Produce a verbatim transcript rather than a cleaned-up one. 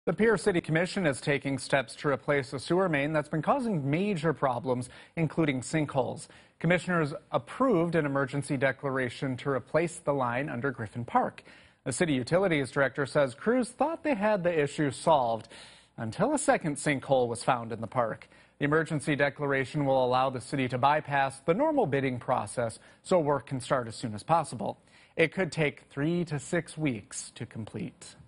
The Pierre City Commission is taking steps to replace a sewer main that's been causing major problems, including sinkholes. Commissioners approved an emergency declaration to replace the line under Griffin Park. The city utilities director says crews thought they had the issue solved until a second sinkhole was found in the park. The emergency declaration will allow the city to bypass the normal bidding process so work can start as soon as possible. It could take three to six weeks to complete.